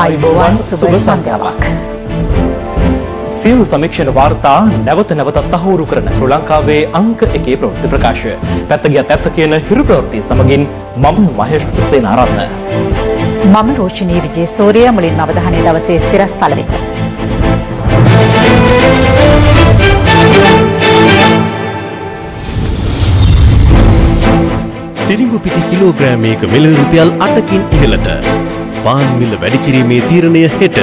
ආයුබෝවන් සුබ සන්ධ්‍යාවක්. සියලු සමීක්ෂණ වාර්තා නැවත නැවතත් තහවුරු කරන ශ්‍රී ලංකාවේ අංක 1 ප්‍රවෘත්ති ප්‍රකාශය. පැත්ත ගියත් ඇත්ත කියන හිරු ප්‍රවෘත්ති සමගින් මම මහේෂ් සේනාරත්න. මම රෝෂිනී විජේසූරිය. මුලින්ම අවධානය දවසේ සිරස්තල වෙත. තිරිඟු පිටි කිලෝග්‍රෑමයක මිල රුපියල් 8කින් ඉහළට. පාන් මිල වැඩි කිරීමේ තීරණය හෙට.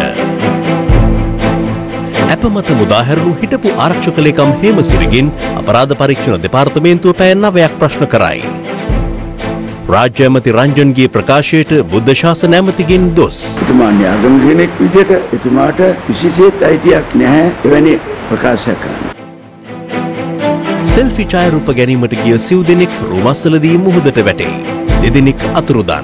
අප මත මුදා හැරුණු හිටපු ආරක්ෂක ලේකම් හේමසිරිගෙන් අපරාධ පරීක්ෂණ දෙපාර්තමේන්තුව පැය 9ක් ප්‍රශ්න කරයි. රාජ්‍ය ඇමති රංජන්ගේ ප්‍රකාශයට බුද්ධ ශාසන ඇමතිගෙන් දොස්. එතුමා න්‍යාගම් කෙනෙක් විදිහට එතුමාට විශේෂ අයිතියක් නැහැ එවැනි ප්‍රකාශයක් කරන්න. සෙල්ෆි ඡායාරූප ගැනීමට ගිය සිව් දෙනෙක් රුමස්සලදී මුහුදට වැටේ. දෙදෙනෙක් අතුරුදන්.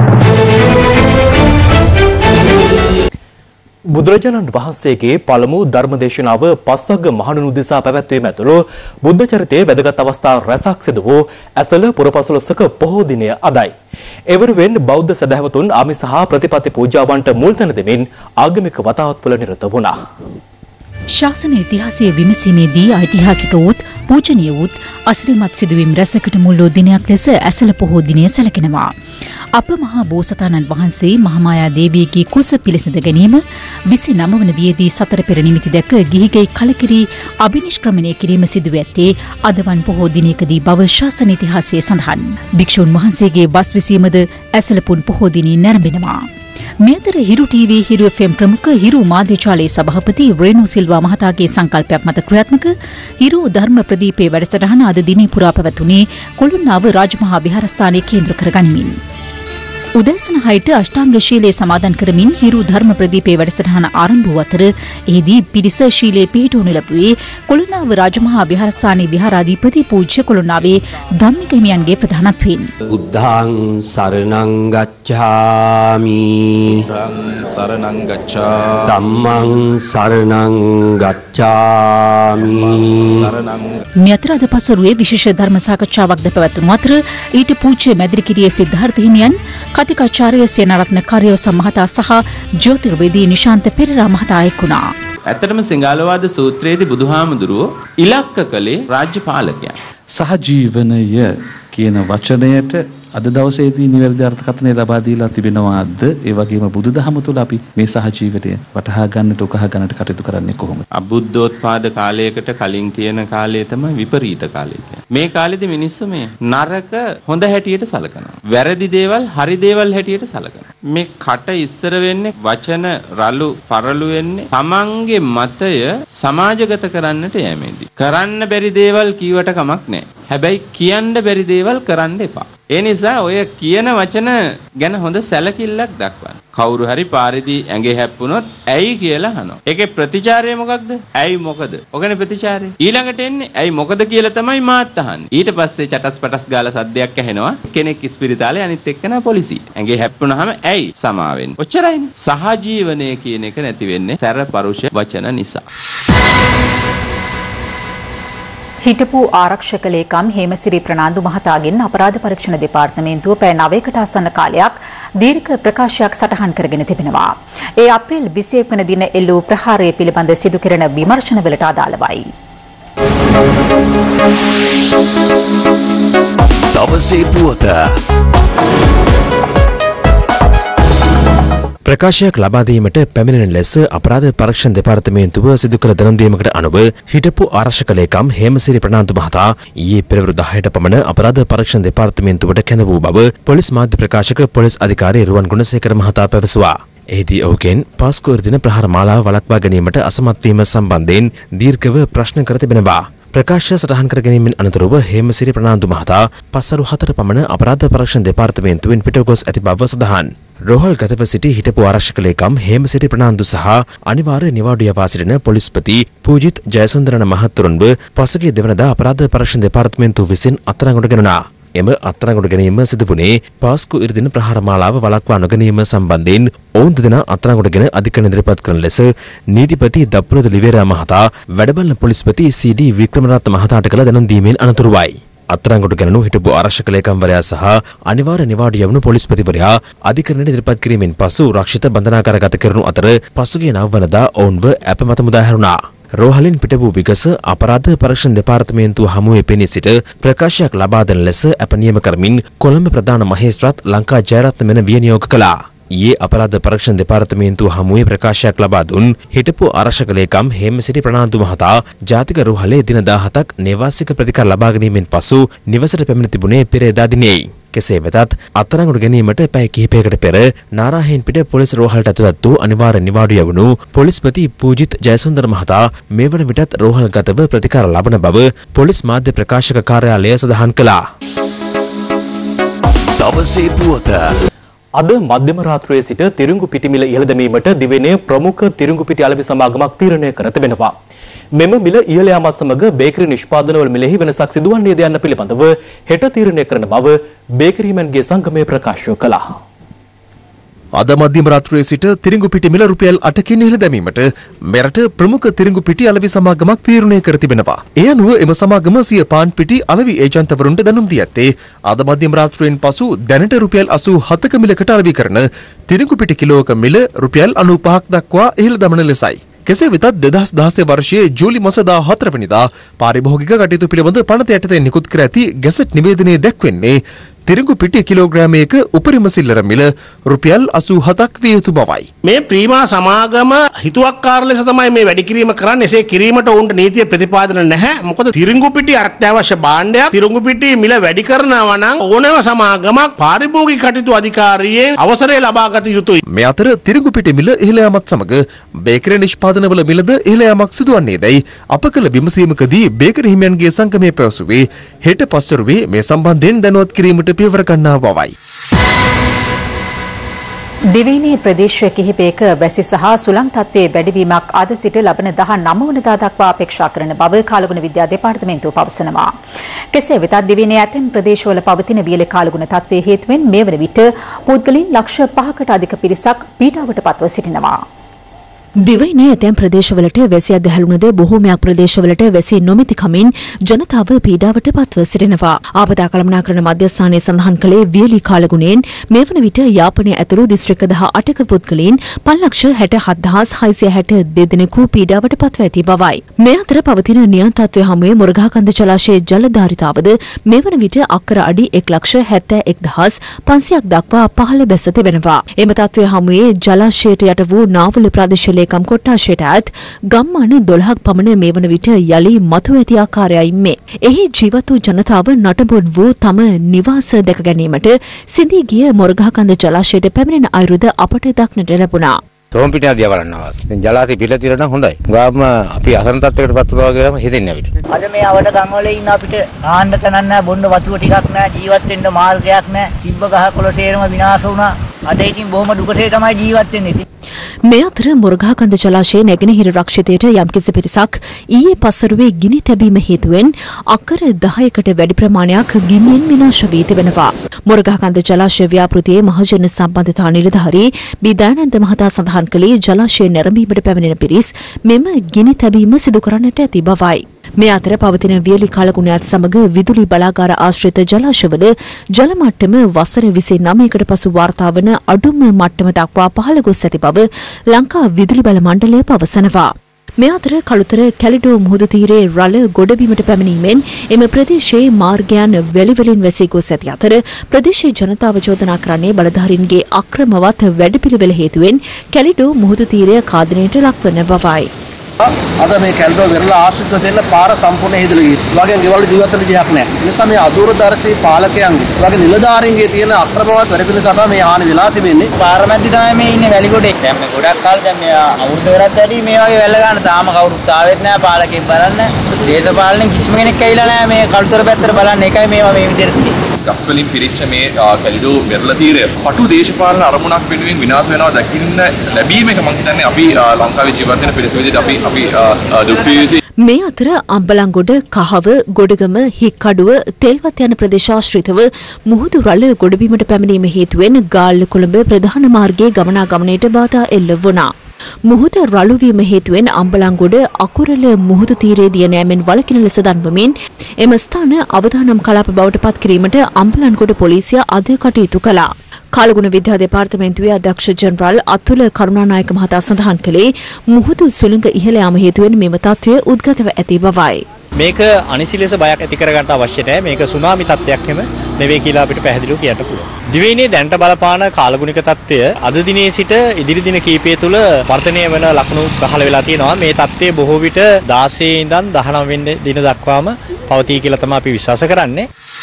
බුදුරජාණන් වහන්සේගේ පළමු ධර්මදේශනාව පස්වග මහණුන් උදෙසා පැවැත්වීම ඇතුළු බුද්ධ චරිතයේ වැදගත් අවස්ථා රැසක් සිදු වූ ඇසළ පුරපසළොස්වක පොහෝ දිනය අදයි. එවරුවෙන් බෞද්ධ සදහැවතුන් ආමිස හා ප්‍රතිපත්ති පූජාවන්ට මුල් තැන දෙමින් ආගමික වතාවත්වල නිරත වුණා. ශාසන ඉතිහාසයේ විමසීමේදී ඓතිහාසික වූත් පූජනීය වූත් අසිරිමත් සිදුවීම් රැසකට මුල් වූ දිනයක් ලෙස ඇසළ පොහෝ දිනය සැලකෙනවා. අප මහා බෝසතාණන් වහන්සේ මහාමායා දේවියගේ කුස පිළිසඳ ගැනීම 29 වන වියේදී සතර පෙර නිමිති දැක ගිහිගෙයි කලකිරී අභිනිෂ්ක්‍රමණය කිරීම සිදු ඇත්තේ අදවන් පොහෝ දිනයකදී බව ශාසන ඉතිහාසයේ සඳහන්. භික්ෂුන් වහන්සේගේ වස් විසීමද ඇසළපුන් පොහෝ දිනේ නැරඹෙනවා. මෙතර හිරු ටීවී හිරු FM ප්‍රමුඛ හිරු මාධ්‍යචාලයේ සභාපති රේනු සිල්වා මහතාගේ සංකල්පයක් මත ක්‍රියාත්මක හිරු ධර්ම ප්‍රදීපේ වැඩසටහන අද දිනේ පුරා පැවතුනේ කොළුන්නාව රාජමහා විහාරස්ථානයේ කේන්ද්‍ර කර ගනිමින්. උදෑසන 6ට අෂ්ටාංග ශීලයේ සමාදන් කරමින් හිරු ධර්ම ප්‍රදීපේ වැඩසටහන ආරම්භ වූ අතර එහිදී පිරිස ශීලයේ පිහිටුවනු ලැබුවේ කොළුන්නාව රාජමහා විහාරස්ථානයේ විහාරාධිපති පූජ්‍ය කොළුන්නාවේ ධම්මික හිමියන්ගේ ප්‍රධානත්වයෙන් බුද්ධං සරණං ගච්ඡාමි සරණං ගච්ඡාමි ධම්මං සරණං ගච්ඡාමි මේ අතර අද පසුරුවේ විශේෂ ධර්ම සාකච්ඡාවක්ද පැවැත්වුණු අතර ඊට පූජ්‍ය මැදිරිකිරියේ සිද්ධාර්ථ හිමියන් කතිකාචාර්ය සේනාරත්න කාර්යවස මහතා සහ ජ්‍යොතිර්වේදී නිශාන්ත පෙරේරා මහතා එක්ුණා. ඇත්තටම සිංහලවාද සූත්‍රයේදී බුදුහාමුදුරුවෝ ඉලක්ක කළේ රාජ්‍ය පාලකයන්. සහජීවනය කියන වචනයට අද දවසේදී නිවැරදි අර්ථකථනය ලබා දීලා තිබෙනවාද? ඒ වගේම බුදුදහම තුළ අපි මේ සහජීවනය වටහා ගන්නට උකහා ගන්නට කටයුතු කරන්නේ කොහොමද? අබුද්ධෝත්පාද කාලයකට කලින් තියෙන කාලය තමයි විපරීත කාලය කියන්නේ. මේ කාලෙදි මිනිස්සු මේ නරක හොඳ හැටියට සලකනවා. වැරදි දේවල් හරි දේවල් හැටියට සලකනවා. මේ කට ඉස්සර වෙන්නේ වචන රළු පරළු වෙන්නේ තමන්ගේ මතය සමාජගත කරන්නට යෑමේදී. කරන්න බැරි දේවල් කීවට කමක් නැහැ. හැබැයි කියන්න බැරි දේවල් කරන්න එපා. ඒ නිසා ඔය කියන වචන ගැන හොඳ සැලකිල්ලක් දක්වන්න. කවුරු හරි පාරේදී ඇඟේ හැප්පුණොත් ඇයි කියලා අහනවා. ඒකේ ප්‍රතිචාරය මොකක්ද? ඇයි මොකද? ඔකනේ ප්‍රතිචාරය. ඊළඟට එන්නේ ඇයි මොකද කියලා තමයි මාත් අහන්නේ. ඊට පස්සේ චටස් පටස් ගාලා සද්දයක් ඇහෙනවා. කෙනෙක් ඉස්පිරිතාලේ අනිත් එක්කන පොලිසියට. ඇඟේ හැප්පුණාම ඇයි සමාවෙන්නේ. ඔච්චරයිනේ. සහජීවනය කියන එක නැති වෙන්නේ සැර පරුෂ වචන නිසා. හිටපු ආරක්ෂක ලේකම් හේමසිරි ප්‍රනාන්දු මහතාගෙන් අපරාධ පරීක්ෂණ දෙපාර්තමේන්තුව පැය 9කට ආසන්න කාලයක් දීර්ඝ ප්‍රකාශයක් සටහන් කරගෙන තිබෙනවා. ඒ අප්‍රේල් 21 වන දින එල්ලූ ප්‍රහාරය පිළිබඳ සිදු කෙරෙන විමර්ශනවලට අදාළවයි. දවසේ පුවත ප්‍රකාශයක් ලබා දීමට පැමිණෙන ලෙස අපරාධ පරීක්ෂණ දෙපාර්තමේන්තුව සිදු කළ දැනුම් දීමකට අනුව හිටපු ආරක්ෂක ලේකම් හේමසිරි ප්‍රනාන්දු මහතා ඊයේ පෙරවරු 10ට පමණ අපරාධ පරීක්ෂණ දෙපාර්තමේන්තුවට කැඳ වූ බව පොලිස් මාධ්‍ය ප්‍රකාශක පොලිස් අධිකාරී රුවන් ගුණසේකර මහතා පැවසුවා. එහිදී ඔහුගෙන් පාස්කු දින ප්‍රහාර මාලාව වළක්වා ගැනීමට අසමත් වීම සම්බන්ධයෙන් දීර්ඝව ප්‍රශ්න කර තිබෙනවා. ප්‍රකාශය සටහන් කර ගැනීමෙන් අනතුරුව හේමසිරි ප්‍රනාන්දු මහතා පස්වරු 4 පමණ අපරාධ පරීක්ෂණ දෙපාර්තමේන්තුවෙන් පිටගොස් ඇති බව සඳහන්. රෝහල් ගතව සිටි හිටපු ආරක්ෂක ලේකම් හේමසිරි ප්‍රනාන්දු සහ අනිවාර්ය නිවාඩු යවා සිටින පොලිස්පති පූජිත් ජයසුන්දරන මහත්වරුන්ව පසුගිය දෙවනදා අපරාධ පරීක්ෂණ දෙපාර්තමේන්තුව විසින් අත්අඩංගුවට ගෙනුණා. එම අත්අඩංගුවට ගැනීම සිදුවුණේ පාස්කු ඉරිදින ප්‍රහාර මාලාව වළක්වා නොගැනීම සම්බන්ධයෙන් ඔවුන් දෙදෙනා අත්අඩංගුවටගෙන අධිකරණ ඉදිරිපත් කරන ලෙස නීතිපති දප්පුරද ලිවේරා මහතා වැඩබලන පොලිස්පති සී.ඩී. වික්‍රමරත්න මහතාට කළ දැනුම් දීමෙන් අනතුරුවයි. අත්අඩංගුවට ගැනුණු හිටපු ආරක්ෂක ලේකම්වරයා සහ අනිවාර්ය නිවාඩු යවුණු පොලිස්පතිවරයා අධිකරණයට ඉදිරිපත් කිරීමෙන් පසු රක්ෂිත බන්ධනාගාරගත කරනු අතර පසුගිය 9 වනදා ඔවුන්ව ඇප මත මුදා හැරුණා. රෝහලින් පිට වූ විගස අපරාධ පරීක්ෂණ දෙපාර්තමේන්තුව හමුවේ පෙනී සිට ප්‍රකාශයක් ලබා දෙන ලෙස අප නියම කරමින් කොළඹ ප්‍රධාන මහේස්ත්‍රාත් ලංකා ජයරත්න මෙන විනියෝග කළා. ඊයේ අපරාධ පරීක්ෂණ දෙපාර්තමේන්තුව හමුවේ ප්‍රකාශයක් ලබා දුන් හිටපු ආරක්ෂක ලේකම් හේමසිරි ප්‍රනාන්දු මහතා ජාතික රෝහලේ දින 17ක් නේවාසික ප්‍රතිකාර ලබා ගැනීමෙන් පසු නිවසට පැමිණ තිබුණේ පෙරේදා දිනේ. කෙසේ වෙතත් අත්අඩංගුවට ගැනීමට පැය කිහිපයකට පෙර නාරාහෙන් පිට පොලිස් රෝහලට ඇතුළත් වූ අනිවාර්ය නිවාඩු යවුණු පොලිස්පති පූජිත් ජයසුන්දර මහතා මේ වන විටත් රෝහල්ගතව ප්‍රතිකාර ලබන බව පොලිස් මාධ්‍ය ප්‍රකාශක කාර්යාලය සඳහන් කළා. දවසේ පුවත අද මධ්‍යම රාත්‍රියේ සිට තිරිඟු පිටි මිල ඉහළ දැමීමට දිවයිනේ ප්‍රමුඛ තිරිඟු පිටි අලෙවි සමාගමක් තීරණය කර තිබෙනවා. මෙම මිල ඉහළ යාමත් සමග බේකරි නිෂ්පාදනවල මිලෙහි වෙනසක් සිදුවන්නේද යන්න පිළිබඳව හෙට තීරණය කරන බව බේකරිමන්ගේ සංගමය ප්‍රකාශ කළා. අද මධ්‍යම රාත්‍රියේ සිට තිරිඟු පිටි මිල රුපියල් 8කින් ඉහළ දැමීමට මෙරට ප්‍රමුඛ තිරිඟු පිටි අලෙවි සමාගමක් තීරණය කර තිබෙනවා. ඒ අනුව එම සමාගම සිය පාන් පිටි අලෙවි ඒජන්තවරුන්ට දැනුම් දී ඇත්තේ අද මධ්‍යම රාත්‍රියෙන් පසු දැනට රුපියල් 87ක මිලකට අලෙවි කරන තිරිඟු පිටි කිලෝක මිල රුපියල් 95ක් දක්වා ඉහළ දමන ලෙසයි. කෙසේ වෙතත් 2016 වර්ෂයේ ජූලි මාස 14 වෙනිදා පාරිභෝගික කටයුතු පිළිබඳ පනත යටතේ නිකුත් කර ඇති ගැසට් නිවේදනයේ දැක්වෙන්නේ තිරිඟු පිටි කිලෝග්‍රෑමයක උපරිම සිල්ලර මිල රුපියල් 87ක් විය යුතු බවයි. මේ ප්‍රීමා සමාගම හිතුවක්කාර ලෙස තමයි මේ වැඩි කිරීම කරන්නේ. එසේ කිරීමට උන්ට නීතිය ප්‍රතිපාදන නැහැ. මොකද තිරිඟු පිටි අත්‍යවශ්‍ය භාණ්ඩයක්. තිරිඟු පිටි මිල වැඩි කරනවා නම් ඕනෑම සමාගමක් පාරිභෝගික කටයුතු අධිකාරියෙන් අවසරය ලබා ගත යුතුයි. මේ අතර තිරිඟු පිටි මිල ඉහළ යාමත් සමග බේකරි නිෂ්පාදනවල මිලද ඉහළ යාමක් සිදුවන්නේදයි අප කළ විමසීමකදී බේකරි හිමියන්ගේ සංගමය පැවසුවේ හෙට පස්වරුවේ මේ සම්බන්ධයෙන් දැනුවත් කිරීමට පියවර ගන්නා බවයි. දිවයිනේ ප්‍රදේශ කිහිපයක වැසි සහ සුළං තත්ත්වයේ වැඩිවීමක් අද සිට ලබන 19 වනදා දක්වා අපේක්ෂා කරන බව කාලගුණ විද්‍යා දෙපාර්තමේන්තුව පවසනවා. කෙසේ වෙතත් දිවයිනේ ඇතැම් ප්‍රදේශවල පවතින වියලි කාලගුණ තත්ත්වයේ හේතුවෙන් මේ වන විට පුද්ගලයන් ලක්ෂ 5කට අධික පිරිසක් පීඩාවට පත්ව සිටිනවා. දිවයිනේ ඇතැම් ප්‍රදේශවලට වැසි අධහැළුණද බොහෝමයක් ප්‍රදේශවලට වැසි නොමැති කමින් ජනතාව පීඩාවට පත්ව සිටිනවා. ආපදා කළමනාකරණ මධ්‍යස්ථානයේ සඳහන් කළේ වියලි කාලගුණයෙන් මේ වන විට යාපනය ඇතුළු දිස්ත්‍රික්ක 18ක පුද්ගලයන් 5,67,662 දෙනෙකු පීඩාවට පත්ව ඇති බවයි. මේ අතර පවතින නියම තත්ත්වය හමුවේ මොරගහකන්ද ජලාශයේ ජල ධාරිතාවද මේ වන විට අක්කර අඩි 1,71,500ක් දක්වා පහළ බැස තිබෙනවා. එම තත්ත්වය හමුවේ ජලාශයට යට වූ නාවල ප්‍රදේශ ලේකම් කොට්ටාශයට ඇත් ගම්මාන 12ක් පමණ මේ වන විට යලි මතු ඇති ආකාරයයි මේ. එහි ජීවත් වූ ජනතාව නටබුන් වූ තම නිවාස දැක ගැනීමට සිඳී ගිය මොරගහකන්ද ජලාශයට පැමිණෙන අයුරුද අපට දක්නට ලැබුණා. තෝම් පිටිය දිහා බලනවා. දැන් ජලාශය පිළ තිර නම් හොඳයි. ගාම අපි අසරණ තත්ත්වයකට පත් වුණා වගේම හිතෙන්නේ අපිට. අද මේ අවඩ ගම් වල ඉන්න අපිට ආන්න තනන්න නැහැ, බොන්න වතුර ටිකක් නැහැ, ජීවත් වෙන්න මාර්ගයක් නැහැ. තිබ්බ ගහ කොළ සේරම විනාශ වුණා. අද ඉතින් බොහොම දුකසේ තමයි ජීවත් වෙන්නේ. මේ අතර මොරගහකන්ද ජලාශයේ නැගෙනහිර රක්ෂිතයට යම්කිසි පිරිසක් ඊයේ පස්වරුවේ ගිනි තැබීම හේතුවෙන් අක්කර 10කට වැඩි ප්‍රමාණයක් ගින්නෙන් විනාශ වී තිබෙනවා. මොරගහකන්ද ජලාශය ව්‍යාපෘතියේ මහජන සම්බන්ධතා නිලධාරී බිදානන්ද මහතා සඳහන් කළේ ජලාශය නැරඹීමට පැමිණෙන පිරිස් මෙම ගිනි තැබීම සිදු කරන්නට ඇති බවයි. මේ අතර පවතින වියලි කාලගුණයත් සමග විදුලි බලාගාර ආශ්‍රිත ජලාශවල ජල මට්ටම වසර 29කට පසු වාර්තා වන අඩුම මට්ටම දක්වා පහළ ගොස් ඇති බව ලංකා විදුලි බල මණ්ඩලය පවසනවා. මේ අතර කළුතර කැලිඩෝ මුහුදු තීරයේ රළ ගොඩබිමට පැමිණීමෙන් එම ප්‍රදේශයේ මාර්ගයන් වැලි වලින් වැසී ගොස් ඇති අතර ප්‍රදේශීය ජනතාව චෝදනා කරන්නේ බලධාරීන්ගේ අක්‍රමවත් වැඩපිළිවෙල හේතුවෙන් කැලිඩෝ මුහුදු තීරය ඛාදනයට ලක්වන බවයි. අද මේ කැල්ඩෝ වෙරළ ආශ්‍රිත දෙන්න පාර සම්පූර්ණ හේදලා ගිහින්. වගේ ගෙවල් ජීවත් වෙන්න දෙයක් නැහැ. ඒ නිසා මේ අදූරදර්ශී පාලකයන්ගේ වගේ නිලධාරීන්ගේ තියෙන අක්‍රමවත් වැඩපිළිවෙල සටහන මේ හානි වෙලා තිබෙන්නේ. පාර මැද්දේ තමයි මේ ඉන්නේ වැලිගොඩේ. දැන් මේ ගොඩක් කාලෙ දැන් මේ අවුරුද්ද කරත් වැඩි මේ වගේ වැල්ල ගන්න තාම කවුරුත් ආවෙත් නැහැ පාලකෙක් බලන්න. දේශපාලනේ කිසිම කෙනෙක් ඇවිල්ලා නැහැ මේ කළුතර පැත්තට බලන්න. ඒකයි මේවා මේ විදිහට තියෙන්නේ. ගස් වලින් පිරිච්ච මේ කැලිඩෝ වෙරළ තීරය පටු දේශපාලන අරමුණක් වෙනුවෙන් විනාශ වෙනවා දකින්න ලැබීම එක මම හිතන්නේ අපි ලංකාවේ ජීවත් වෙන පිරිස විදිහට අපි දුක් විඳින. මේ අතර අම්බලන්ගොඩ, කහව, ගොඩගම, හික්කඩුව, තෙල්වත් යන ප්‍රදේශාශ්‍රිතව මුහුදු රළ ගොඩබිමට පැමිණීම හේතුවෙන් ගාල්ල කොළඹ ප්‍රධාන මාර්ගයේ ගමනාගමනයට බාධා එල්ල වුණා. මුහුද රළු වීම හේතුවෙන් අම්බලන්ගොඩ අකුරල මුහුදු තීරයේ දිය නෑමෙන් වළකින ලෙස දන්වමින් එම ස්ථාන අවදානම් කලාප බවට පත් කිරීමට අම්බලන්ගොඩ පොලිසිය අද කටයුතු කළා. කාලගුණ විද්‍යා දෙපාර්තමේන්තුවේ අධ්‍යක්ෂ ජෙනරාල් අතුල කරුණානායක මහතා සඳහන් කළේ මුහුදු සුළඟ ඉහළ යාම හේතුවෙන් මෙම තත්ත්වය උද්ගතව ඇති බවයි. මේක අනිසි ලෙස බයක් ඇති කරගන්න අවශ්‍ය නැහැ. මේක සුනාමි තත්ත්වයක් හැම නෙවෙයි කියලා අපිට පැහැදිලිව කියන්න පුළුවන්. දිවයිනේ දැනට බලපාන කාලගුණික තත්ත්වය අද දිනේ සිට ඉදිරි දින කීපය තුළ වර්ධනය වෙන ලකුණු පහළ වෙලා තියෙනවා. මේ තත්ත්වය බොහෝ විට 16 ඉඳන් 19 වෙනි දින දක්වාම පවතී කියලා තමයි අපි විශ්වාස කරන්නේ.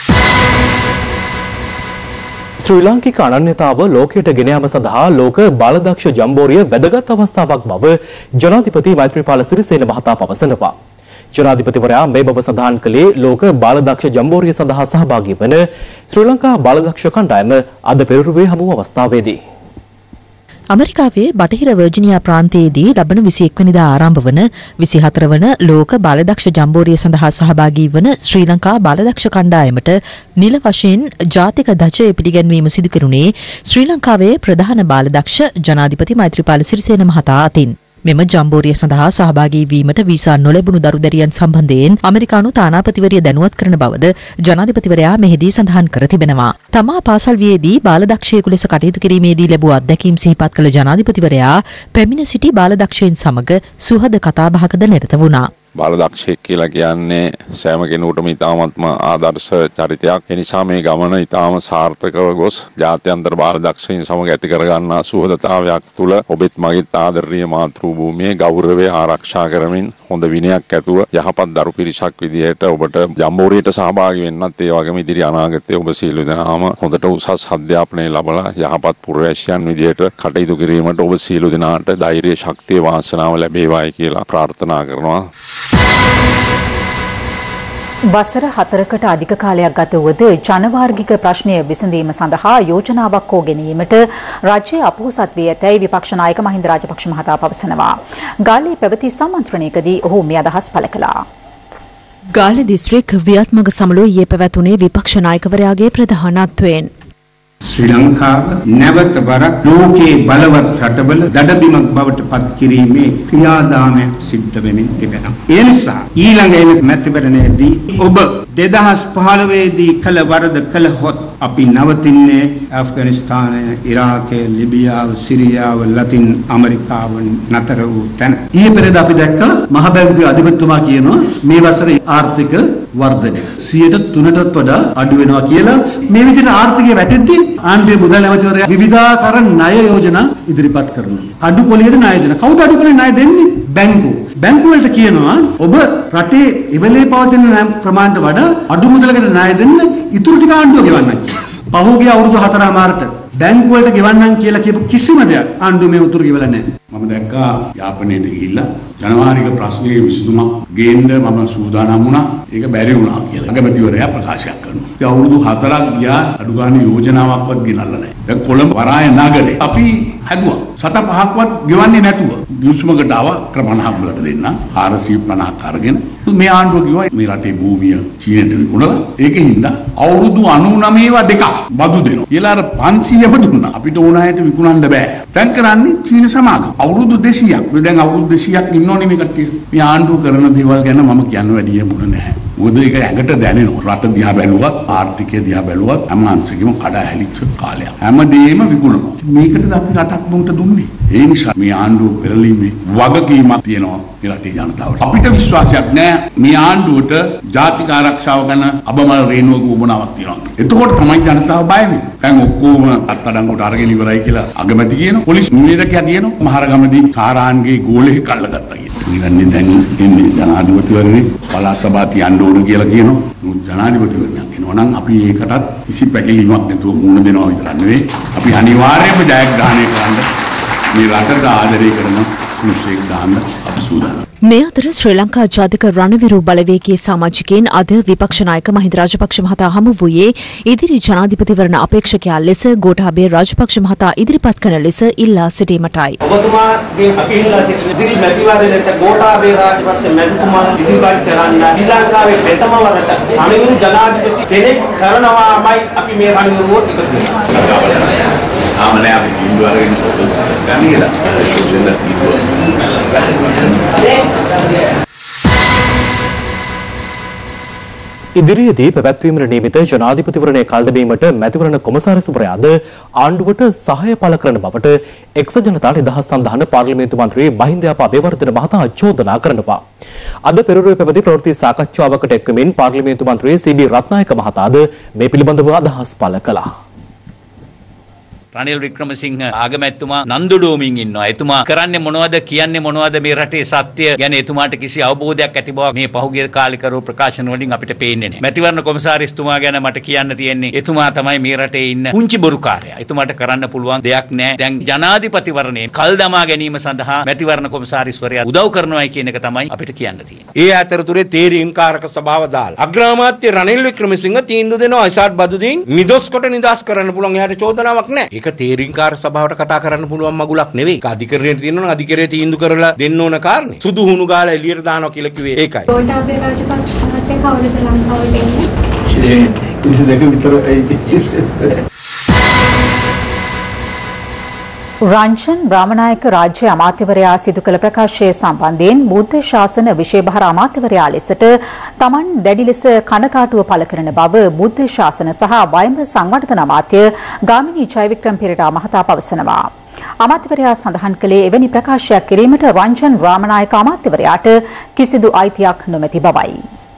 ශ්‍රී ලාංකික අනන්‍යතාව ලෝකයට ගෙන යාම සඳහා ලෝක බාලදක්ෂ ජම්බෝරිය වැදගත් අවස්ථාවක් බව ජනාධිපති මෛත්‍රීපාල සිරිසේන මහතා පවසනවා. ජනාධිපතිවරයා මේ බව සඳහන් කළේ ලෝක බාලදක්ෂ ජම්බෝරිය සඳහා සහභාගී වන ශ්‍රී ලංකා බාලදක්ෂ කණ්ඩායම අද පෙරළුවේ හමු අවස්ථාවේදී ඇමරිකාවේ බටහිර වර්ජිනියා ප්‍රාන්තයේදී ලබන 21 වෙනිදා ආරම්භ වන 24 වන ලෝක බාලදක්ෂ ජම්බෝරිය සඳහා සහභාගී වන ශ්‍රී ලංකා බාලදක්ෂ කණ්ඩායමට නිල වශයෙන් ජාතික ධජය පිළිගැන්වීම සිදු කෙරුණේ ශ්‍රී ලංකාවේ ප්‍රධාන බාලදක්ෂ ජනාධිපති මෛත්‍රීපාල සිරිසේන මහතා අතින්. මෙම ජම්බෝරිය සඳහා සහභාගී වීමට වීසා නොලැබුණු දරුදැරියන් සම්බන්ධයෙන් ඇමරිකානු තානාපතිවරිය දැනුවත් කරන බවද ජනාධිපතිවරයා මෙහිදී සඳහන් කර තිබෙනවා. තමා පාසල් වියේදී බාලදක්ෂයෙකු ලෙස කටයුතු කිරීමේදී ලැබූ අත්දැකීම් සිහිපත් කළ ජනාධිපතිවරයා පැමිණ සිටි බාලදක්ෂයන් සමග සුහද කතාබහකද නිරත වුණා. බාලදක්ෂයෙක් කියලා කියන්නේ සෑම කෙනෙකුටම ඉතාමත්ම ආදර්ශ චරිතයක්. ඒ නිසා මේ ගමන ඉතාම සාර්ථකව ගොස් ජාත්‍යන්තර බාලදක්ෂයින් සමග ඇති කරගන්නා සුහදතාවයක් තුළ ඔබෙත් මගෙත් ආදරණීය මාතෘ භූමියේ ගෞරවය ආරක්ෂා කරමින් හොඳ විනයක් ඇතුව යහපත් දරු පිරිසක් විදිහට ඔබට ජම්බෝරියට සහභාගී වෙන්නත් ඒ වගේම ඉදිරි අනාගතයේ ඔබ සියලු දෙනාම හොඳට උසස් අධ්‍යාපනය ලබලා යහපත් පුරවැසියන් විදිහට කටයුතු කිරීමට ඔබ සියලු දෙනාට ධෛර්ය ශක්තිය වාසනාව ලැබේවායි කියලා ප්‍රාර්ථනා කරනවා. වසර 4කට අධික කාලයක් ගත වුවද ජනවාර්ගික ප්‍රශ්නය විසඳීම සඳහා යෝජනාවක් හෝ ගැනීමට රජය අපොහොසත් වී ඇතැයි විපක්ෂ නායක මහින්ද රාජපක්ෂ මහතා පවසනවා. ගාල්ලේ පැවති සම්මන්ත්‍රණයකදී ඔහු මේ අදහස් පළ කළා. ගාල්ලේ දිස්ත්‍රික් වියත්මග සමළුවේ ඊයේ පැවැතුනේ විපක්ෂ නායකවරයාගේ ප්‍රධානත්වයෙන්. ශ්‍රී ලංකාව නැවත වරක් ලෝකයේ බලවත් රටවල දඩබිමක් බවට පත් කිරීමේ ක්‍රියාදාමයක් සිද්ධ වෙමින් තිබෙනවා. ඒ නිසා ඊළඟ එන මැතිවරණයේදී ඔබ 2015 දී කළ වරද කළහොත් අපි නවතින්නේ ඇෆ්ගනිස්තානය, ඉරාකය, ලිබියාව, සිරියාව, ලතින් ඇමරිකාව නතර වූ තැන. ඊයේ පෙරේද අපි දැක්ක මහ බැංකුවේ අධිපතිතුමා කියනවා මේ වසරේ ආර්ථික වර්ධනය 3%ටත් වඩා අඩු වෙනවා කියලා. මේ විදිහට ආර්ථිකය වැටෙද්දී ආණ්ඩුවේ මුදල් ඇමතිවරයා විවිධාකාර ණය යෝජනා ඉදිරිපත් කරනවා. අඩු පොලියට ණය දෙන. කවුද අඩු පොලියට ණය දෙන්නේ? බැංකුව. බැංකුව වලට කියනවා ඔබ රටේ ඉවලේ පවතින ප්‍රමාණයට වඩා අඩු මුදලකට ණය දෙන්න ඉතුරු ටික ආණ්ඩුව ගෙවන්නම් කියලා. පහුගිය අවුරුදු 4මාරට බැංකුව වලට ගෙවන්නම් කියලා කියපු කිසිම දෙයක් ආණ්ඩුව මේ උතුරු ගෙවලා නැහැ. මම දැක්කා යාපනයේට ගිහිල්ලා ජනවාරික ප්‍රශ්නයේ විසඳුමක් ගේන්න මම සූදානම් වුණා. ඒක බැරි වුණා කියලා අගමැතිවරයා ප්‍රකාශයක් කරනවා. ඒ අවුරුදු 4ක් ගියා අඩු ගන්න යෝජනාවක්වත් ගෙනල්ලා නැහැ. දැන් කොළඹ වරාය නගරේ අපි හැදුවා. 7-5ක්වත් ගෙවන්නේ නැතුව යුස්මකට ආවා ක්‍රම 50ක් වලට දෙන්න 450ක් අරගෙන මේ ආණ්ඩුව කිව්වා මේ රටේ භූමිය චීනෙට විකුණලා ඒකෙන්ද අවුරුදු 99 දෙකක් බදු දෙනවා කියලා අර 500ම දුන්නා. අපිට ඕන හැට විකුණන්න බෑ. දැන් කරන්නේ චීන සමාගම. අවුරුදු 200ක්. දැන් අවුරුදු 200ක් ඉන්නෝනේ මේ කට්ටිය. මේ ආණ්ඩුව කරන දේවල් ගැන මම කියන්න වැඩිය මුණ නැහැ. මොකද ඒක ඇඟට දැනෙනවා. රට දිහා බැලුවත් ආර්ථිකය දිහා බැලුවත් හැම අංශෙකම කඩා හැලිච්ච කාලයක්. හැමදේම විකුණනවා. මේකටද අපි රටක් මොකට දුන්නේ? ඒ නිසා මේ ආණ්ඩුව පෙරලීමේ වගකීමක් තියෙනවා මේ රටේ ජනතාවට. අපිට විශ්වාසයක් නැහැ මේ ආණ්ඩුවට ජාතික ආරක්ෂාව ගැන අබමල් රේණුවක උවමනාවක් තියෙනවා. එතකොට තමයි ජනතාව බය වෙන්නේ. දැන් ඔක්කොම අත්අඩංගුවට අරගෙන ඉවරයි කියලා අගමැති කියනවා. පොලිස් නිවේදකයා කියනවා මහරගමදී සාරාන්ගේ ගෝලෙ කල්ලගත්තා කියලා. ඉන්නේ දැන් ඉන්නේ ජනාධිපතිවරණේ පළාත් සභාව තියන්න ඕන කියලා කියනවා. ජනාධිපතිවරණයක් එනවා නම් අපි ඒකටත් කිසි පැකිලීමක් නැතුව මුහුණ දෙනවා විතර නෙවෙයි. අපි අනිවාර්යයෙන්ම ජයග්‍රහණය කරන්න මේ රටට ආදරය කරන කුෂේක් දාන්න අපි සූදානම්. මේ අතර ශ්‍රී ලංකා ජාතික රණවිරු බලවේගයේ සමාජිකයන් අද විපක්ෂ නායක මහින්ද රාජපක්ෂ මහතා හමු වූයේ ඉදිරි ජනාධිපතිවරණ අපේක්ෂකයා ලෙස ගෝඨාභය රාජපක්ෂ මහතා ඉදිරිපත් කරන ලෙස ඉල්ලා සිටීමටයි. ඔබතුමාගේ අපි ඉල්ලා සිටින ඉදිරි මැතිවරණයට ගෝඨාභය රාජපක්ෂ මැතිතුමා ඉදිරිපත් කරන්න ශ්‍රී ලංකාවේ ප්‍රථම වරට රණවිරු ජනාධිපති කෙනෙක් කරනවාමයි අපි මේ රණවිරුව එකතු වෙනවා. ආමනේ අපි තීන්දුව අරගෙන ගන්න කියලා. ඉදිරියේදී පැවැත්වීමට නියමිත ජනාධිපතිවරණය කල්දැබීමට මැතිවරණ කොමසාරිස්වරයාද ආණ්ඩුවට සහාය පළ කරන බවට එක්සත් ජනතා නිදහස් සන්ධාන පාර්ලිමේන්තු මන්ත්‍රී මහින්ද අබේවර්ධන මහතා චෝදනා කරනවා. අද පෙරළුවේ පැවති ප්‍රවෘත්ති සාකච්ඡාවකට එක්වමින් පාර්ලිමේන්තු මන්ත්‍රී සී.බී. රත්නායක මහතාද මේ පිළිබඳව අදහස් පළ කළා. රනිල් වික්‍රමසිංහ ආගමැතිතුමා නන්දුඩෝමින් ඉන්නවා. එතුමා කරන්නේ මොනවද කියන්නේ මොනවද මේ රටේ සත්‍ය ගැන එතුමාට කිසි අවබෝධයක් ඇති බවක් මේ පහුගිය කාලේ කරපු ප්‍රකාශන වලින් අපිට පේන්නේ නැහැ. මැතිවරණ කොමසාරිස්තුමා ගැන මට කියන්න තියෙන්නේ එතුමා තමයි මේ රටේ ඉන්න පුංචි බොරුකාරයා. එතුමාට කරන්න පුළුවන් දෙයක් නැහැ. දැන් ජනාධිපතිවරණේ කල් දමා ගැනීම සඳහා මැතිවරණ කොමසාරිස්වරයා උදව් කරනවායි කියන එක තමයි අපිට කියන්න තියෙන්නේ. ඒ අතරතුරේ තේරීම්කාරක සභාව දාලා අග්‍රාමාත්‍ය රනිල් වික්‍රමසිංහ තීන්දුව දෙනවා ඉසාඩ් බදුදීන් නිදොස් කොට නිදාස් කරන්න පුළුවන්. එයාට චෝදනාවක් නැහැ. ඒක තේරීම්කාර සභාවට කතා කරන්න පුළුවන් මගුලක් නෙවෙයි. ඒක අධිකරණයට තියෙනවා නම් අධිකරණයේ තීන්දුව කරලා දෙන්න ඕන කාරණේ. සුදු හුණු ගාලා එළියට දානවා කියලා කිව්වේ ඒකයි. ගෝඨාභය රාජපක්ෂ මහත්තයා කවුරුද ලංකාවට එන්නේ? දෙක විතර රංජන් රාමනායක රාජ්‍ය අමාත්‍යවරයා සිදු කළ ප්‍රකාශය සම්බන්ධයෙන් බුද්ධ ශාසන විශේෂ අමාත්‍යවරයා ලෙසට තමන් දැඩි ලෙස කනකාටුව පළ කරන බව බුද්ධ ශාසන සහ වයඹ සංවර්ධන අමාත්‍ය ගාමිණී ජයවික්‍රම පෙරේරා මහතා පවසනවා. අමාත්‍යවරයා සඳහන් කළේ එවැනි ප්‍රකාශයක් කිරීමට රංජන් රාමනායක අමාත්‍යවරයාට කිසිදු අයිතියක් නොමැති බවයි.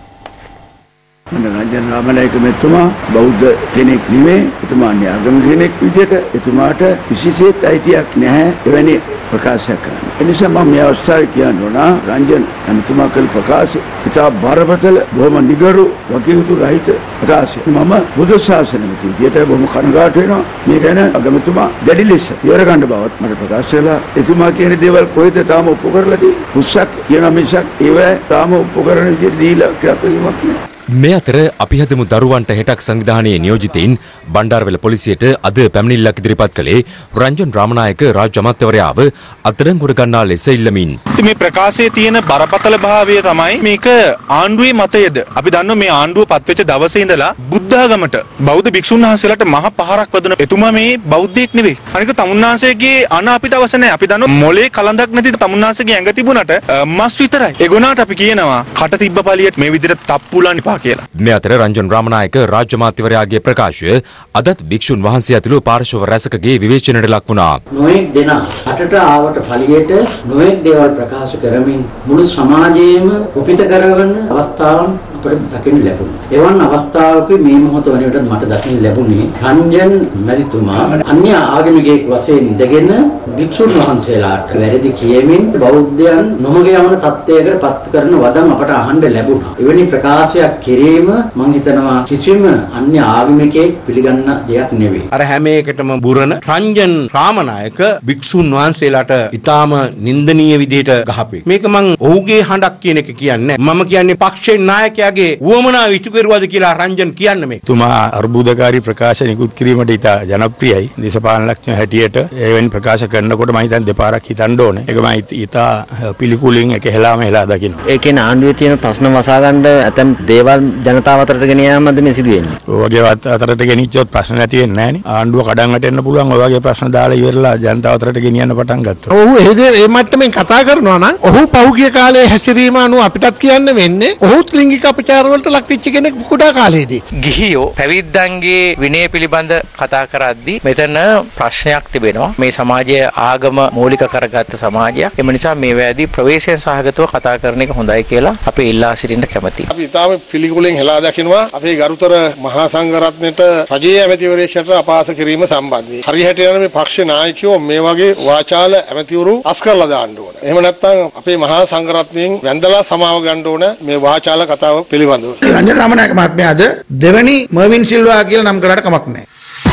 රංජන් රාමනායක මෙතුමා බෞද්ධ කෙනෙක් නෙවෙයි. එතුමා න්‍යාගම කෙනෙක් විදිහට එතුමාට විශේෂිත අයිතියක් නැහැ එවැනි ප්‍රකාශයක් කරන්න. ඒ නිසා මම මේ අවස්ථාවේ කියන්න ඕන රංජන් එතුමා කළ ප්‍රකාශය ඉතා බරපතල බොහොම නිගරු වකීතු රහිත ප්‍රකාශය. මම බුදු ශාසනය විදිහට බොහොම කනගාටු වෙනවා. මේ ගැන අගමැතිතුමා දැඩි ලෙස ඉවර ගන්න බවත් මට ප්‍රකාශ කළා. එතුමා කියන දේවල් කොහෙද තාම ඔප්පු කරලා තියෙන්නේ? පුස්සක් කියන මිසක් ඒව තාම ඔප්පු කරන විදිහට දීලා ක්‍රියාත්මකවක් නෑ. මේ අතර අපි හදමු දරුවන්ට හෙටක් සංවිධානයේ නියෝජිතයින් බණ්ඩාරවැල පොලිසියට අද පැමිණිල්ලක් ඉදිරිපත් කළේ රංජන් රාමනායක රාජ්‍ය අමාත්‍යවරයාව අත්අඩංගුවට ගන්නා ලෙස ඉල්ලමින්. මේ ප්‍රකාශයේ තියෙන බරපතල භාවය තමයි මේක ආණ්ඩුවේ මතයද. අපි දන්නවා මේ ආණ්ඩුව පත්වෙච්ච දවසේ ඉඳලා බුද්ධාගමට බෞද්ධ භික්ෂුන් වහන්සේලාට මහ පහරක් වදන එතුමා මේ බෞද්ධයෙක් නෙවෙයි. අනික තමුන්නාංශයේ අන අපිට අවශ්‍ය නැහැ. අපි දන්නවා මොලේ කලඳක් නැති තමුන්නාංශයේ ඇඟ තිබුණට මස් විතරයි. ඒ ගුණාට අපි කියනවා කට තිබ්බ පළියට මේ විදිහට තප්පුලන් මේ අතර රංජන් රාමනායක රාජ්‍ය අමාත්‍යවරයාගේ ප්‍රකාශය අදත් භික්ෂුන් වහන්සේ ඇතුළු පාර්ශව රැසකගේ විවේචනයට ලක් වුණා. නොඑක් දෙනා රටට ආවට පළියට නොඑක් දේවල් ප්‍රකාශ කරමින් මුළු සමාජයේම කුපිත කරවන අවස්ථාවන් අපට දකින්න ලැබුණා. එවන් අවස්ථාවක මේ මොහොත වෙනකොට මට දකින්න ලැබුණේ රංජන් මැතිතුමා අන්‍ය ආගමිකයෙක් වශයෙන් ඉඳගෙන භික්ෂුන් වහන්සේලාට වැරදි කියමින් බෞද්ධයන් නොමග යවන තත්ත්වයකට පත් කරන වදන් අපට අහන්න ලැබුණා. එවැනි ප්‍රකාශයක් කිරීම මම හිතනවා කිසිම අන්‍ය ආගමිකයෙක් පිළිගන්න දෙයක් නෙවෙයි. අර හැම එකටම බුරන රංජන් රාමනායක භික්ෂුන් වහන්සේලාට ඊටාම නින්දනීය විදිහට ගහපේ. මේක මං ඔහුගේ හඬක් කියන එක කියන්නේ. මම කියන්නේ පක්ෂේ නායකයාගේ වුවමනාව ඉටු කරුවාද කියලා රංජන් කියන්නේ මේ. තුමා අර්බුදකාරී ප්‍රකාශ නිකුත් කිරීමට ඉතා ජනප්‍රියයි. දේශපාලනඥයෝ හැටියට එවැනි ප්‍රකාශ කරනකොට මම හිතන්නේ දෙපාරක් හිතන්න ඕනේ. ඒක මම ඉතා පිළිකුලින් එක හෙලාම හෙලා දකිනවා. ඒ කියන්නේ ආණ්ඩුවේ තියෙන ප්‍රශ්න වසා ගන්න ඇතම් දේවල් ජනතාව අතරට ගෙන යාමද මේ සිදුවෙන්නේ. ඔය වගේ අතරට ගෙනිච්චොත් ප්‍රශ්න නැති වෙන්නේ නැහනේ. ආණ්ඩුව කඩන් වැටෙන්න පුළුවන්. ඔය වගේ ප්‍රශ්න දාලා ඉවරලා ජනතාව අතරට ගෙනියන්න පටන් ගත්තා. ඔව් ඒ මට්ටමින් කතා කරනවා නම් ඔහු පහුගිය කාලේ හැසිරීම අනුව අපිටත් කියන්න වෙන්නේ ඔහුත් ලිංගික අපචාර වලට ලක් වෙච්ච කෙනෙක් කුඩා කාලේදී. ගිහියෝ පැවිද්දන්ගේ විනය පිළිබඳ කතා කරද්දී මෙතන ප්‍රශ්නයක් තිබෙනවා. මේ සමාජය ආගම මූලික කරගත්ත සමාජයක්. එම නිසා මේ වැදී ප්‍රවේශයෙන් සහගතව කතා කරන එක හොඳයි කියලා අපි ඉල්ලා සිටින්න කැමතියි. අපි ඊටාම පිළිකුලෙන් හෙලා දකිනවා අපේ ගරුතර මහා සංඝරත්නයට රජයේ ඇමතිවරයෙක්ට අපහාස කිරීම සම්බන්ධයෙන්. හරියට යන මේ පක්ෂ නායකයෝ මේ වගේ වාචාල ඇමතිවරු අස් කරලා දාන්න ඕන. එහෙම නැත්නම් අපේ මහා සංඝරත්නයෙන් වැඳලා සමාව ගන්න ඕන මේ වාචාල කතාව පිළිබඳව. රංජන් රාමනායක මහත්මයාද දෙවැනි මර්වින් සිල්වා කියලා නම් කරාට කමක් නැහැ.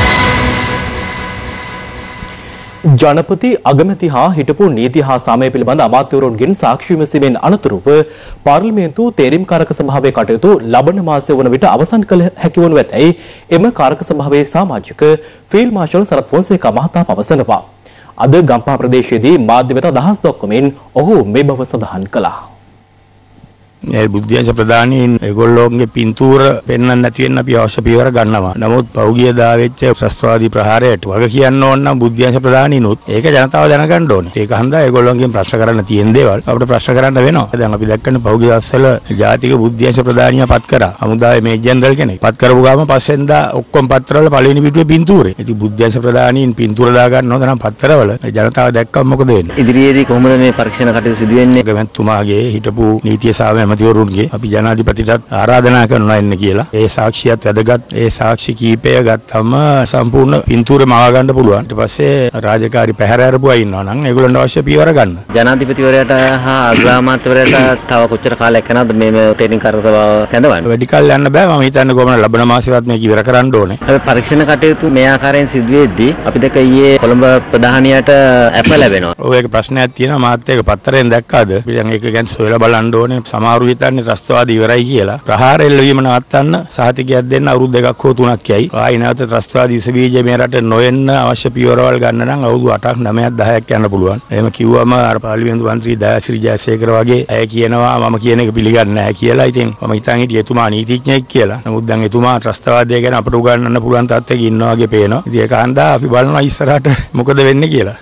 ජනපති අගමැති හා හිටපු නීති හා සාමය පිළිබඳ අමාත්‍යවරුන්ගෙන් සාක්ෂි විමසීමෙන් අනතුරුව පාර්ලිමේන්තු තේරීම්කාරක සභාවේ කටයුතු ලබන මාසය වන විට අවසන් කළ හැකි වනු ඇතැයි එම කාරක සභාවේ සමාජික ෆීල්ඩ් මාර්ෂල් සරත් ෆොන්සේකා මහතා පවසනවා. අද ගම්පහ ප්‍රදේශයේදී මාධ්‍ය වෙත අදහස් දක්වමින් ඔහු මේ බව සඳහන් කළා. මේ බුද්ධිංශ ප්‍රදානීන් ඒගොල්ලෝගේ පින්තූර පෙන්වන්න නැති වෙන්න අපි අවශ්‍ය පියවර ගන්නවා. නමුත් පෞගිය දාවෙච්ච ශස්ත්‍රවාදී ප්‍රහාරයට වග කියන්න ඕන නම් බුද්ධිංශ ප්‍රදානීනුත් ඒක ජනතාව දැනගන්න ඕනේ. ඒක හන්දා ඒගොල්ලෝගෙන් ප්‍රශ්න කරන්න තියෙන දේවල් අපිට ප්‍රශ්න කරන්න වෙනවා. දැන් අපි දැක්කනේ පෞගිය දවස්වල ජාතික බුද්ධිංශ ප්‍රදානියා පත් කරා. හමුදාවේ මේ ජෙනරල් කෙනෙක් පත් කරපු ගාම පස්සෙන්දා ඔක්කොම පත්‍රවල පළවෙනි පිටුවේ පින්තූරේ. ඉතින් බුද්ධිංශ ප්‍රදානීන් පින්තූර දා ගන්න හොඳ නම් පත්‍රවල ජනතාව දැක්කම මොකද වෙන්නේ? ඉදිරියේදී කොහොමද මේ පරීක්ෂණ කටයුතු සිදු වෙන්නේ? ගමන්තුමාගේ හිටපු නීතිය සාම ඇමතිවරුන්ගේ අපි ජනාධිපතිටත් ආරාධනා කරනවා එන්න කියලා. ඒ සාක්ෂියත් වැදගත්. ඒ සාක්ෂි කීපය ගත්තම සම්පූර්ණ පින්තූරේ මවා ගන්න පුළුවන්. ඊට පස්සේ රාජකාරී පැහැර අරපුවා ඉන්නවා නම් ඒගොල්ලන්ට අවශ්‍ය පියවර ගන්න. ජනාධිපතිවරයාට හා අග්‍රාමාත්‍යවරයාට තව කොච්චර කාලයක් යනවද මේ තේරින් කරසව කැඳවන්න? වැඩි කල් යන්න බෑ. මම හිතන්නේ කොහොමද ලබන මාසෙවත් මේක ඉවර කරන්න ඕනේ. අපි පරීක්ෂණ කටයුතු මේ ආකාරයෙන් සිදු වෙද්දී අපි දැක්ක ඊයේ කොළඹ ප්‍රධානියට අප ලැබෙනවා. ඔය එක ප්‍රශ්නයක් තියෙනවා මාත් ඒක පත්තරෙන් දැක්කාද? අපි දැන් ඒක ගැන සොයලා බලන්න ඕනේ. සමහරු හිතන්නේ ත්‍රස්තවාදී ඉවරයි කියලා. ප්‍රහාර එල්ලවීම නවත්තන්න සහතිකයක් දෙන්න අවුරුදු 2ක් හෝ 3ක් යයි. ආයි නැවත ත්‍රස්තවාදී විස බීජ මේ රට නොෙන්න අවශ්‍ය පියවරවල් ගන්න නම් අවුරුදු 8ක් 9ක් 10ක් යන්න පුළුවන්. එහෙම කිව්වම අර පාර්ලිමේන්තු මන්ත්‍රී දයාසිරි ජයසේකර වගේ අය කියනවා මම කියන එක පිළිගන්නේ නැහැ කියලා. ඉතින් මම හිතන් හිටියේ එතුමා නීතිඥයෙක් කියලා. නමුත් දැන් එතුමා ත්‍රස්තවාදය ගැන අපට උගන්වන්න පුළුවන් තත්ත්වයක ඉන්නවා වගේ පේනවා. ඉතින් ඒක හන්දා අපි බලනවා ඉස්සරහට මොකද වෙන්නේ කියලා.